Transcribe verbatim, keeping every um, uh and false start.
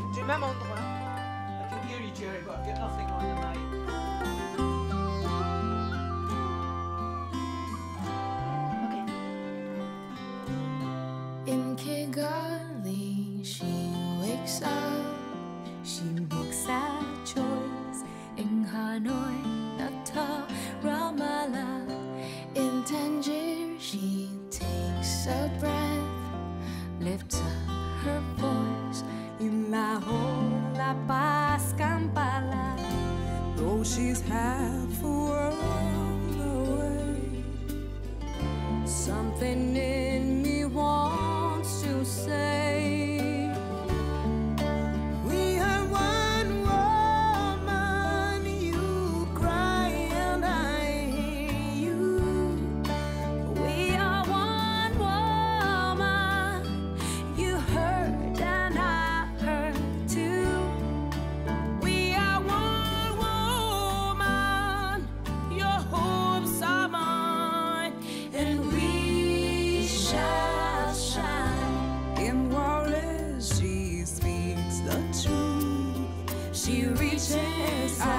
du même endroit. I can hear you, Jerry, but I've got nothing on the mic. In Kigali, she wakes up. She makes that choice. In Hanoi, Natal, Ramallah. In Tangier, she takes a breath, lifts up her voice. In Lahore, La Paz, Kampala. Though she's half a world away, something in me wants to say, we are one woman. You cry and I hear you. We are one woman. You hurt and I hurt too. We are one woman. Your hopes are mine, and we shall shine. In Wallace, she speaks the truth. She reaches out.